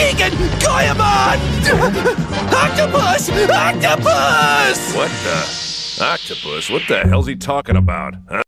Jigen, Goemon! Octopus! Octopus! What the? Octopus? What the hell's he talking about, huh?